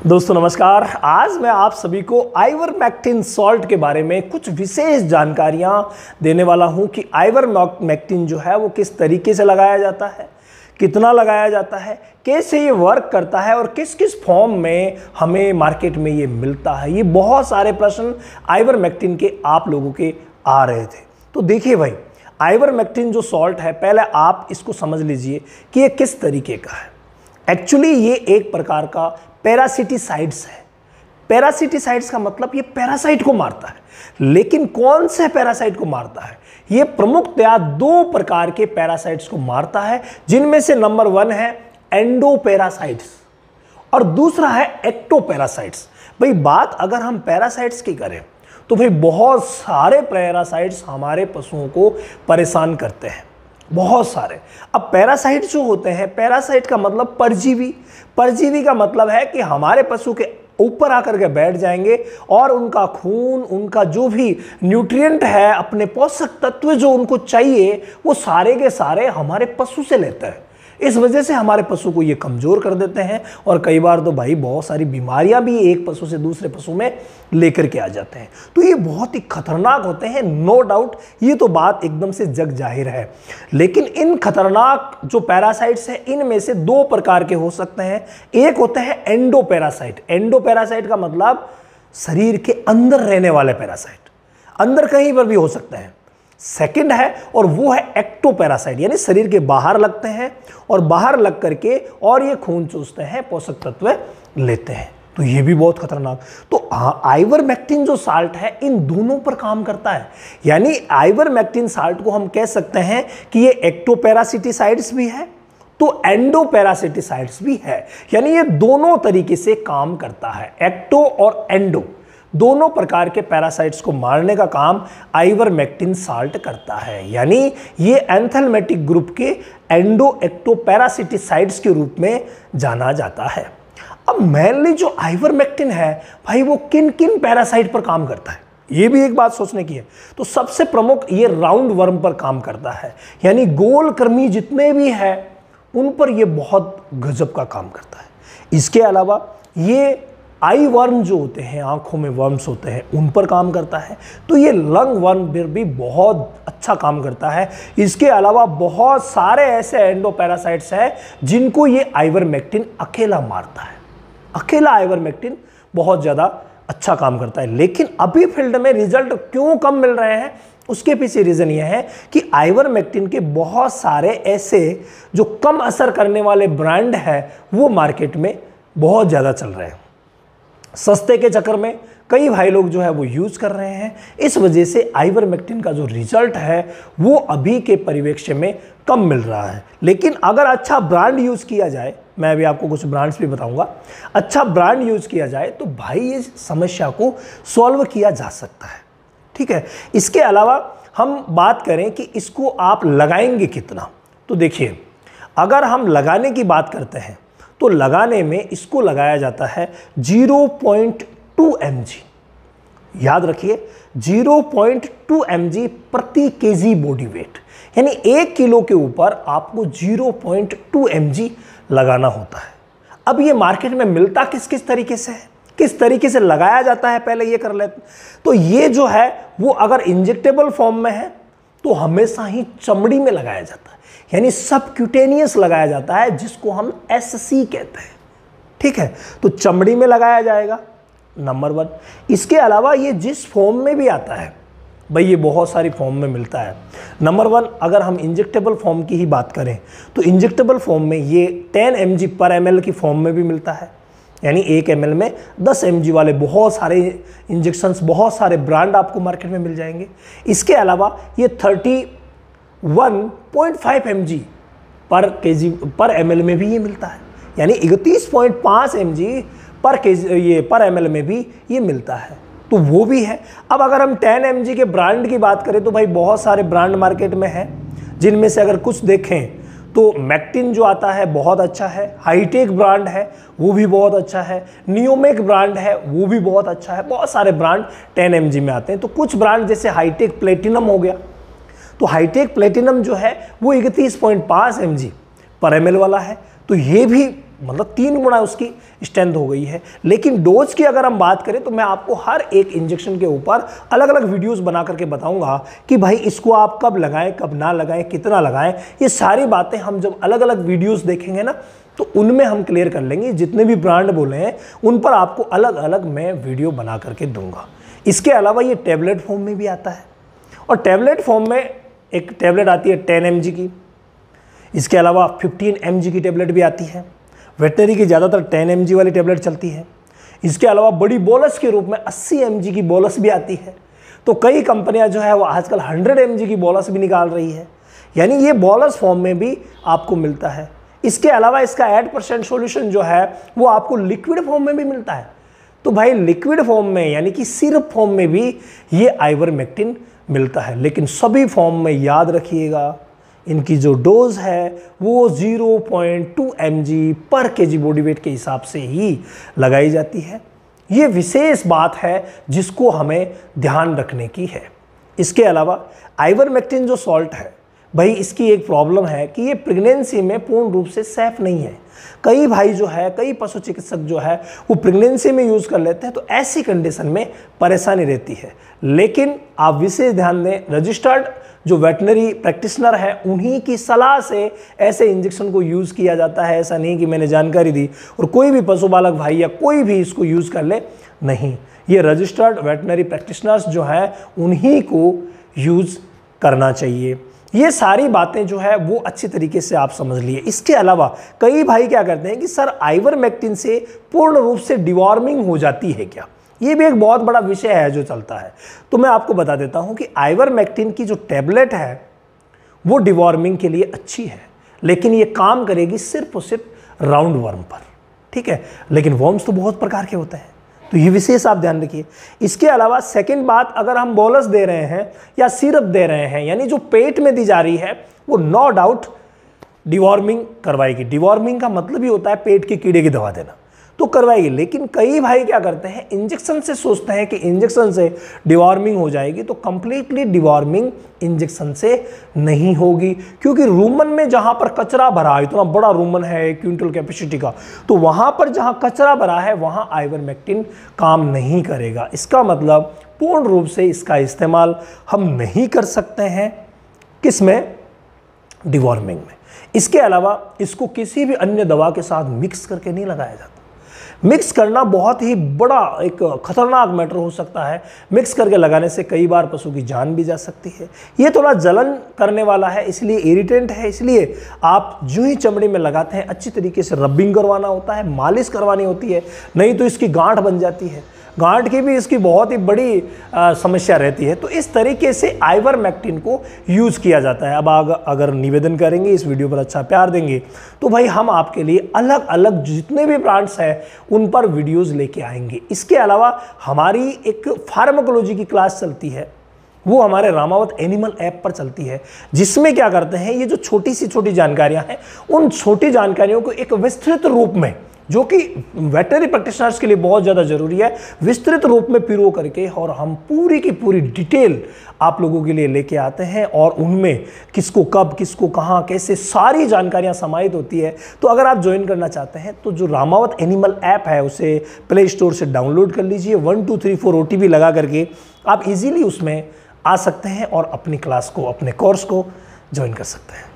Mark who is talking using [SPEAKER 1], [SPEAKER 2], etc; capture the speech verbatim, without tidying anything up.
[SPEAKER 1] दोस्तों नमस्कार। आज मैं आप सभी को आइवरमेक्टिन सॉल्ट के बारे में कुछ विशेष जानकारियां देने वाला हूं कि आइवरमेक्टिन जो है वो किस तरीके से लगाया जाता है, कितना लगाया जाता है, कैसे ये वर्क करता है और किस किस फॉर्म में हमें मार्केट में ये मिलता है। ये बहुत सारे प्रश्न आइवरमेक्टिन के आप लोगों के आ रहे थे। तो देखिए भाई, आइवरमेक्टिन जो सॉल्ट है, पहले आप इसको समझ लीजिए कि ये किस तरीके का है। एक्चुअली ये एक प्रकार का पैरासिटिसाइड्स है। पैरासिटिसाइड्स का मतलब ये पैरासाइट को मारता है, लेकिन कौन से पैरासाइट को मारता है? ये प्रमुखतया दो प्रकार के पैरासाइट्स को मारता है, जिनमें से नंबर वन है एंडोपैरासाइट्स और दूसरा है एक्टोपैरासाइट्स। भाई बात अगर हम पैरासाइट्स की करें तो भाई बहुत सारे पैरासाइट्स हमारे पशुओं को परेशान करते हैं, बहुत सारे। अब पैरासाइट जो होते हैं, पैरासाइट का मतलब परजीवी। परजीवी का मतलब है कि हमारे पशु के ऊपर आकर के बैठ जाएंगे और उनका खून, उनका जो भी न्यूट्रिएंट है, अपने पोषक तत्व जो उनको चाहिए, वो सारे के सारे हमारे पशु से लेते हैं। इस वजह से हमारे पशु को ये कमज़ोर कर देते हैं और कई बार तो भाई बहुत सारी बीमारियां भी एक पशु से दूसरे पशु में लेकर के आ जाते हैं। तो ये बहुत ही खतरनाक होते हैं, नो डाउट, ये तो बात एकदम से जग जाहिर है। लेकिन इन खतरनाक जो पैरासाइट्स हैं, इनमें से दो प्रकार के हो सकते हैं। एक होते हैं एंडोपैरासाइट। एंडोपैरासाइट का मतलब शरीर के अंदर रहने वाले पैरासाइट, अंदर कहीं पर भी हो सकते हैं। सेकंड है और वो है एक्टोपैरासाइट, यानी शरीर के बाहर लगते हैं और बाहर लग करके और ये खून चूसते हैं, पोषक तत्व लेते हैं। तो ये भी बहुत खतरनाक। तो आइवरमेक्टिन जो साल्ट है, इन दोनों पर काम करता है। यानी आइवरमेक्टिन साल्ट को हम कह सकते हैं कि ये एक्टोपैरासिटिसाइड्स भी है तो एंडोपैरासिटिसाइड्स भी है, यानी ये दोनों तरीके से काम करता है। एक्टो और एंडो दोनों प्रकार के पैरासाइट्स को मारने का काम आइवरमेक्टिन साल्ट करता है। यानी ये एंथैल्मेटिक ग्रुप के एंडो एक्टोपैरासिटिसाइड्स के रूप में जाना जाता है। अब मेनली जो आइवरमेक्टिन है भाई, वो किन किन पैरासाइट पर काम करता है, ये भी एक बात सोचने की है। तो सबसे प्रमुख ये राउंड वर्म पर काम करता है, यानी गोल कर्मी जितने भी है उन पर ये बहुत गजब का काम करता है। इसके अलावा ये आई वर्म जो होते हैं, आंखों में वर्म्स होते हैं, उन पर काम करता है। तो ये लंग वर्म पर भी बहुत अच्छा काम करता है। इसके अलावा बहुत सारे ऐसे एंडोपैरासाइट्स हैं जिनको ये आइवरमेक्टिन अकेला मारता है। अकेला आइवरमेक्टिन बहुत ज़्यादा अच्छा काम करता है। लेकिन अभी फील्ड में रिजल्ट क्यों कम मिल रहे हैं, उसके पीछे रीज़न यह है कि आइवरमेक्टिन के बहुत सारे ऐसे जो कम असर करने वाले ब्रांड है वो मार्केट में बहुत ज़्यादा चल रहे हैं। सस्ते के चक्कर में कई भाई लोग जो है वो यूज़ कर रहे हैं। इस वजह से आइवरमेक्टिन का जो रिजल्ट है वो अभी के परिवेक्ष्य में कम मिल रहा है। लेकिन अगर अच्छा ब्रांड यूज़ किया जाए, मैं अभी आपको कुछ ब्रांड्स भी बताऊंगा, अच्छा ब्रांड यूज़ किया जाए तो भाई ये समस्या को सॉल्व किया जा सकता है। ठीक है। इसके अलावा हम बात करें कि इसको आप लगाएंगे कितना, तो देखिए, अगर हम लगाने की बात करते हैं तो लगाने में इसको लगाया जाता है zero point two M G. याद रखिए, zero point two M G प्रति केजी बॉडी वेट, यानी एक किलो के ऊपर आपको zero point two M G लगाना होता है। अब ये मार्केट में मिलता किस किस तरीके से है, किस तरीके से लगाया जाता है, पहले ये कर लेते। तो ये जो है वो अगर इंजेक्टेबल फॉर्म में है तो हमेशा ही चमड़ी में लगाया जाता है, यानी सबक्यूटेनियस लगाया जाता है, जिसको हम एससी कहते हैं। ठीक है। तो चमड़ी में लगाया जाएगा, नंबर वन। इसके अलावा ये जिस फॉर्म में भी आता है भाई, ये बहुत सारी फॉर्म में मिलता है। नंबर वन, अगर हम इंजेक्टेबल फॉर्म की ही बात करें तो इंजेक्टेबल फॉर्म में ये टेन एम जी पर एम एल की फॉर्म में भी मिलता है, यानी एक एम एल में दस एम जी वाले बहुत सारे इंजेक्शंस, बहुत सारे ब्रांड आपको मार्केट में मिल जाएंगे। इसके अलावा ये thirty one point five M G पर के जी पर एम एल में भी ये मिलता है, यानी इकतीस पॉइंट पाँच एम जी पर के ये पर एम एल में भी ये मिलता है, तो वो भी है। अब अगर हम टेन एम जी के ब्रांड की बात करें तो भाई बहुत सारे ब्रांड मार्केट में हैं, जिनमें से अगर कुछ देखें तो मैक्टिन जो आता है बहुत अच्छा है, हाईटेक ब्रांड है वो भी बहुत अच्छा है, नियोमेक ब्रांड है वो भी बहुत अच्छा है। बहुत सारे ब्रांड टेन एम जी में आते हैं। तो कुछ ब्रांड जैसे हाईटेक प्लेटिनम हो गया, तो हाईटेक प्लेटिनम जो है वो इकतीस पॉइंट पाँच एम जी पर एम एल वाला है, तो ये भी मतलब तीन गुना उसकी स्ट्रेंथ हो गई है। लेकिन डोज की अगर हम बात करें तो मैं आपको हर एक इंजेक्शन के ऊपर अलग अलग वीडियोस बना करके बताऊंगा कि भाई इसको आप कब लगाएं, कब ना लगाएं, कितना लगाएं। ये सारी बातें हम जब अलग अलग वीडियोस देखेंगे ना तो उनमें हम क्लियर कर लेंगे। जितने भी ब्रांड बोले हैं उन पर आपको अलग अलग मैं वीडियो बना करके दूंगा। इसके अलावा ये टैबलेट फॉर्म में भी आता है, और टैबलेट फॉर्म में एक टैबलेट आती है टेन एम जी की, इसके अलावा फिफ्टीन एम जी की टैबलेट भी आती है। वेटनरी की ज़्यादातर टेन एम जी वाली टैबलेट चलती है। इसके अलावा बड़ी बोलस के रूप में अस्सी एम जी की बोलस भी आती है। तो कई कंपनियां जो है वो आजकल हंड्रेड एम जी की बोलस भी निकाल रही है, यानी ये बोलस फॉर्म में भी आपको मिलता है। इसके अलावा इसका एट परसेंट सोल्यूशन जो है वो आपको लिक्विड फॉर्म में भी मिलता है। तो भाई लिक्विड फॉर्म में यानी कि सिरप फॉर्म में भी ये आइवरमेक्टिन मिलता है। लेकिन सभी फॉर्म में याद रखिएगा इनकी जो डोज है वो zero point two M G पर के जी बॉडी वेट के हिसाब से ही लगाई जाती है। ये विशेष बात है जिसको हमें ध्यान रखने की है। इसके अलावा आइवरमेक्टिन जो सॉल्ट है भाई, इसकी एक प्रॉब्लम है कि ये प्रेगनेंसी में पूर्ण रूप से सेफ नहीं है। कई भाई जो है, कई पशु चिकित्सक जो है वो प्रेगनेंसी में यूज़ कर लेते हैं, तो ऐसी कंडीशन में परेशानी रहती है। लेकिन आप विशेष ध्यान दें, रजिस्टर्ड जो वेटनरी प्रैक्टिशनर है उन्हीं की सलाह से ऐसे इंजेक्शन को यूज़ किया जाता है। ऐसा नहीं कि मैंने जानकारी दी और कोई भी पशुपालक भाई या कोई भी इसको यूज़ कर ले, नहीं। ये रजिस्टर्ड वेटनरी प्रैक्टिशनर्स जो हैं उन्हीं को यूज़ करना चाहिए। ये सारी बातें जो है वो अच्छी तरीके से आप समझ लिए। इसके अलावा कई भाई क्या करते हैं कि सर आइवरमेक्टिन से पूर्ण रूप से डिवॉर्मिंग हो जाती है क्या? ये भी एक बहुत बड़ा विषय है जो चलता है। तो मैं आपको बता देता हूं कि आइवरमेक्टिन की जो टैबलेट है वो डिवॉर्मिंग के लिए अच्छी है, लेकिन ये काम करेगी सिर्फ और सिर्फ राउंड वर्म पर, ठीक है। लेकिन वर्म्स तो बहुत प्रकार के होते हैं, तो ये विशेष आप ध्यान रखिए। इसके अलावा सेकंड बात, अगर हम बोलस दे रहे हैं या सिरप दे रहे हैं, यानी जो पेट में दी जा रही है, वो नो डाउट डिवॉर्मिंग करवाएगी। डिवॉर्मिंग का मतलब ही होता है पेट के कीड़े की दवा देना, तो करवाएगी। लेकिन कई भाई क्या करते हैं, इंजेक्शन से सोचते हैं कि इंजेक्शन से डिवॉर्मिंग हो जाएगी, तो कंप्लीटली डिवॉर्मिंग इंजेक्शन से नहीं होगी। क्योंकि रूमन में जहां पर कचरा भरा है, इतना बड़ा रूमन है एक क्विंटल कैपेसिटी का, तो वहां पर जहां कचरा भरा है वहां आइवरमेक्टिन काम नहीं करेगा। इसका मतलब पूर्ण रूप से इसका इस्तेमाल हम नहीं कर सकते हैं किसमें, डिवॉर्मिंग में। इसके अलावा इसको किसी भी अन्य दवा के साथ मिक्स करके नहीं लगाया जाता। मिक्स करना बहुत ही बड़ा एक खतरनाक मैटर हो सकता है। मिक्स करके लगाने से कई बार पशु की जान भी जा सकती है। ये थोड़ा जलन करने वाला है, इसलिए इरिटेंट है, इसलिए आप जो ही चमड़ी में लगाते हैं अच्छी तरीके से रबिंग करवाना होता है, मालिश करवानी होती है, नहीं तो इसकी गांठ बन जाती है। गांठ की भी इसकी बहुत ही बड़ी आ, समस्या रहती है। तो इस तरीके से आइवरमेक्टिन को यूज़ किया जाता है। अब आग, अगर निवेदन करेंगे, इस वीडियो पर अच्छा प्यार देंगे, तो भाई हम आपके लिए अलग अलग जितने भी ब्रांड्स हैं उन पर वीडियोस लेके आएंगे। इसके अलावा हमारी एक फार्माकोलॉजी की क्लास चलती है, वो हमारे रामावत एनिमल ऐप पर चलती है, जिसमें क्या करते हैं, ये जो छोटी सी छोटी जानकारियां हैं उन छोटी जानकारियों को एक विस्तृत रूप में, जो कि वेटनरी प्रैक्टिशनर्स के लिए बहुत ज़्यादा जरूरी है, विस्तृत रूप में पिरो करके और हम पूरी की पूरी डिटेल आप लोगों के लिए लेके आते हैं। और उनमें किसको कब, किसको कहाँ, कैसे, सारी जानकारियां समाहित होती है। तो अगर आप ज्वाइन करना चाहते हैं तो जो रामावत एनिमल ऐप है उसे प्ले स्टोर से डाउनलोड कर लीजिए। One two three four O T P लगा करके आप इजीली उसमें आ सकते हैं और अपनी क्लास को, अपने कोर्स को ज्वाइन कर सकते हैं।